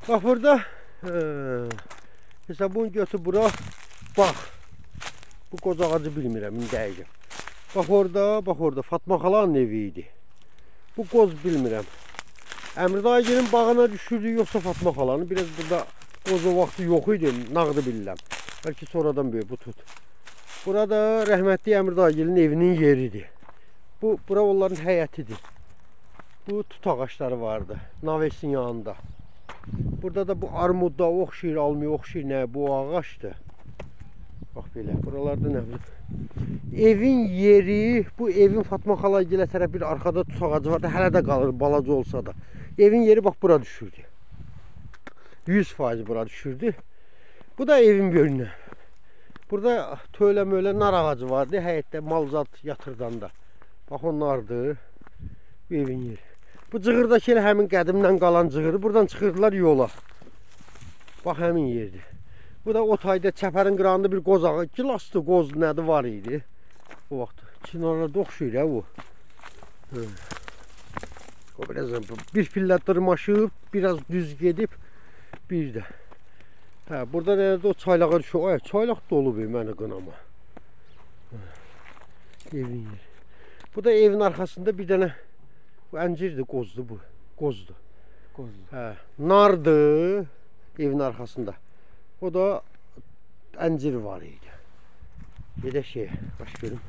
Bax burada mesela bunu götür bura. Bax. Bu qoz ağacı bilmirəm dəqiq. Bax orada Fatma xalanın evi idi. Bu qoz bilmirəm. Əmri dayıgilin bağına düşürdü yoxsa Fatma xalanın. Biraz burada qoz o vaxtı yox idi, nağdı bilirəm. Bəlkə sonradan böyük bu tut. Burada rəhmətli Əmri dayıgilin evinin yeridir. Bura onların həyətidir. Bu tut ağaçları vardı, Navesin yanında. Burada da bu armudda oxşayır, almıyor, oxşayır nə? Bu ağaçdır. Bax belə, buralarda nə bilir. Evin yeri, bu evin Fatma xala gilə tərəf bir arxada tut ağacı var da, hələ də qalır, balaca olsa da. Evin yeri bax bura düşürdü. 100% bura düşürdü. Bu da evin bölünü. Burada töylə-mölə nar ağacı vardı, həyətdə malzat yatırdan da. Bax onlardır, bu evin yeri. Bu cığırdakı elə həmin qədimdən qalan cığırı, buradan çıxırdılar yola. Bax həmin yerdir. Bu da o tayda çəpərin qırağında bir qoz ağı, gilaslı qoz nədir var idi. O vaxt kinarlarda oxşuyur ya o. O biraz bir pillə dırmaşıb, biraz düz gedib, bir də. Burada nədir o çaylağa düşüyor. Ay, çaylaq dolu bir mənə qınama. Evin yeri. Bu da evin arxasında bir dənə bu əncirdir, qozdur bu. Qozdur. Nardır evin arxasında. O da əncir var idi. Gedək şeyə, baş görüm.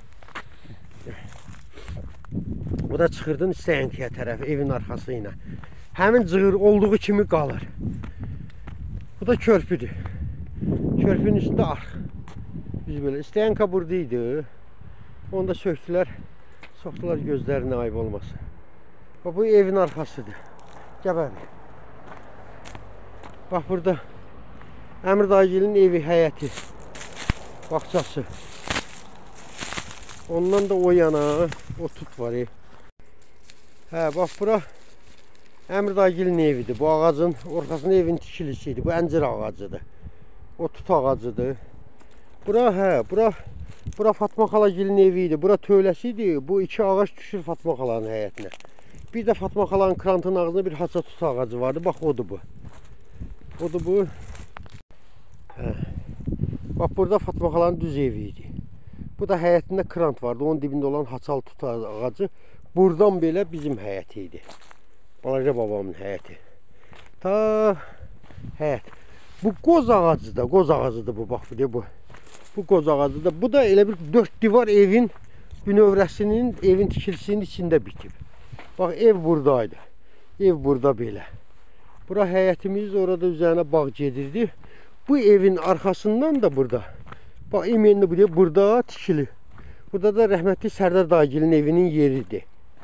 O da çıxırdın İstəyənkiyə tərəf, evin arxası ilə. Həmin cığır olduğu kimi qalır. Bu da körpüdür. Körpünün üstündə arx. Biz belə, İstəyənka buradaydı. Onu da söktülər, soxdular gözlərinə ayıb olmasın. Bu evin arxasıdır. Gəbəri. Bax burada Əmri dayıgilin evi, həyəti, bağçası. Ondan da o yana o tut var. Bax bura Əmri dayıgilin evidir. Bu ağacın ortasında evin tikilisi. Bu əncir ağacıdır. O tut ağacıdır. Bura Fatma xalagilin evi idi. Bura tövləsi idi. Bu iki ağac düşür Fatma xalanın həyətinə. Bir də Fatma xalanın krantın ağzında bir haça tut ağacı vardı. Bax odur bu. Odur bu. Bax burada Fatma xalanın düz evi idi. Bu da həyətində krant vardı. Onun dibində olan haçal tut ağacı. Buradan belə bizim həyəti idi. Balaca babamın həyəti. Ta həyət. Bu qoz ağacıdır bu. Bax bu. Bu qoz ağacıdır. Bu da elə bir 4 divar evin bünövrəsinin, evin tikilisinin içində bitib. Bax ev buradaydı. Ev burada belə. Bura həyətimiz, orada üzərinə bağ gedirdi. Bu evin arxasından da burada. Bax imenli burada tikili. Burada da rəhmətli Sərdar dayıgilin evinin yeridir.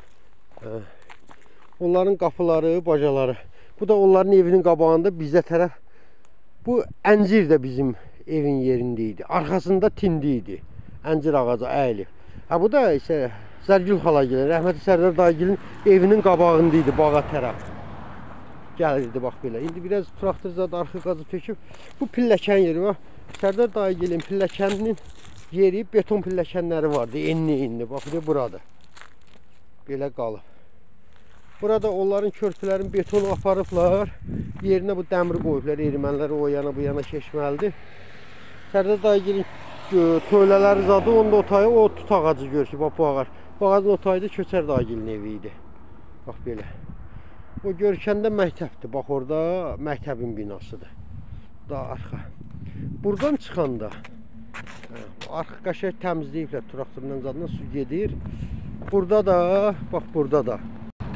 Onların qapıları, bacaları. Bu da onların evinin qabağında bizə tərəf. Bu əncir də bizim evin yerində idi. Arxasında tindi idi. Əncir ağacı əyilib. Bu da isə Zərgül xalagilin, rəhmətli Sərdar dayıgilin evinin qabağında idi, bağa tərəf. Gəlirdi bax belə. İndi biraz traktor zadı arxa qazı töküb. Bu pilləkən yeri var. Sərdar dayıgilin pilləkəninin yeri, beton pilləkənləri vardı. Enli. Bax burada. Belə qalıb. Burada onların körpülərin betonu aparıblar. Yerinə bu dəmir qoyublar. Ermənilər o yana bu yana keçməlidir. Sərdar dayıgilin töylələri zadı. Onda otayı o tut ağacı görür ki, bax bu ağac. Bu ağacın otayı da Köçər dayıgilin evi idi. Bax belə. O Görkəndə məktəbdir. Bax orada məktəbin binasıdır. Da arxa. Buradan çıxanda arxa qəşəng təmizləyiblər. Traktordan zadına su gedir. Burada da, bax burada da.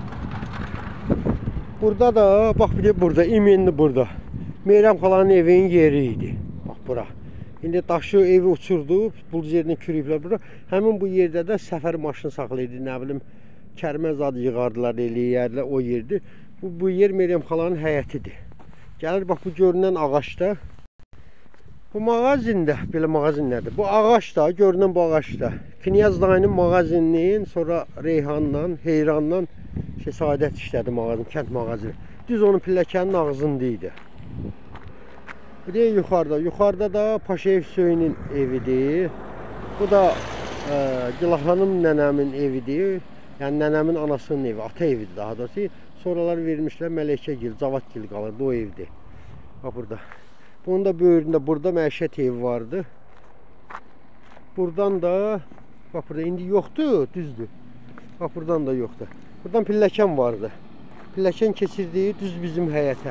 Burada da, bax bir de burada, imenli burada. Meyrəm xalanın evinin yeri idi. Bax bura. İndi daşı evi uçurdu, buluz yerinə kürüyüblər bura. Həmin bu yerdə də səfər maşını saxlayırdı, nə bilim, kərmə zadı yığardılar, eləyərlər o yerdir. Bu yer Meyrəm xalanın həyətidir. Gəlir, bax bu görünən ağaçda. Bu mağazində, belə mağazin nədir? Bu ağaç da, görünən bu ağaç da. Knyaz dayının mağazininin, sonra Reyhandan, Heyrandan Saadət işlədi mağazin, kənd mağazini. Düz onun pilləkənin ağzında idi. Bir de yuxarıda da Paşayev Hüseynin evidir. Bu da Gilahanım nənəmin evidir. Yəni nənəmin anasının evi, ata evidir daha doğrusu. Sonralar vermişlər Mələkəgil, Cavadgil qalırdı o evdir. Bax burada. Bunun da böyründə burada məişət evi vardı. Buradan da bax burada indi yoxdur, düzdür. Bax buradan da yoxdur. Buradan pilləkən vardı. Pilləkən keçirdiyi düz bizim həyətə.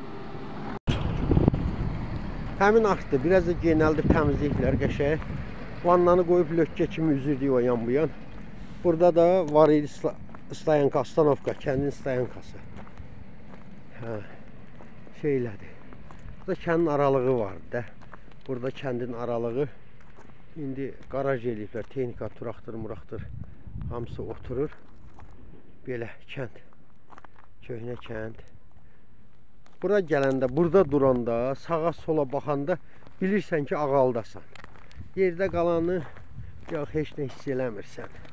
Həmin arxdır. Biraz da genəldir təmizliklər qəşəng. Vannanı qoyub lökkə kimi üzürdük o yan bu yan. Burada da var idi Stayanka, Astanovka, kəndin Stayankası. Hə, şeylədir. Burada kəndin aralığı vardı da. Burada kəndin aralığı. İndi qaraj eləyiblər. Texnika, turaktır, muraktır. Hamısı oturur. Belə kənd. Köhnə kənd. Bura gələndə, burada duranda, sağa sola baxanda bilirsən ki, ağaldasan. Yerdə qalanı yox, heç nə hiss eləmirsən.